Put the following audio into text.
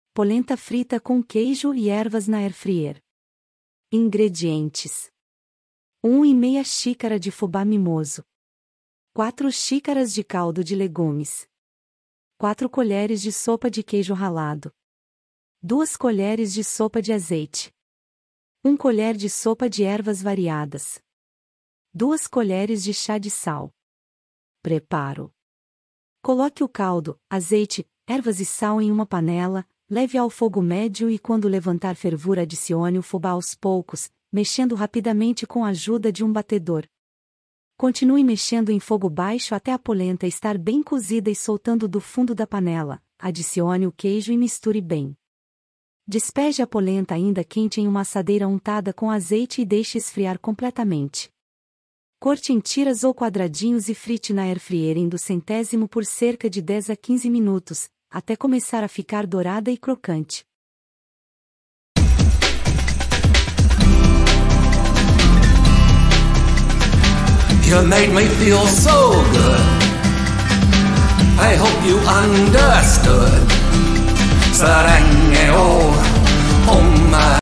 polenta frita com queijo e ervas na air fryer. Ingredientes: 1,5 xícara de fubá mimoso, 4 xícaras de caldo de legumes, 4 colheres de sopa de queijo ralado, 2 colheres de sopa de azeite, 1 colher de sopa de ervas variadas, 2 colheres de chá de sal. Preparo: coloque o caldo, azeite, ervas e sal em uma panela, leve ao fogo médio e quando levantar fervura adicione o fubá aos poucos, mexendo rapidamente com a ajuda de um batedor. Continue mexendo em fogo baixo até a polenta estar bem cozida e soltando do fundo da panela. Adicione o queijo e misture bem. Despeje a polenta ainda quente em uma assadeira untada com azeite e deixe esfriar completamente. Corte em tiras ou quadradinhos e frite na air fryer em 200 por cerca de 10 a 15 minutos, até começar a ficar dourada e crocante. You made me feel so good. I hope you understood. Sarang, oh, oh my.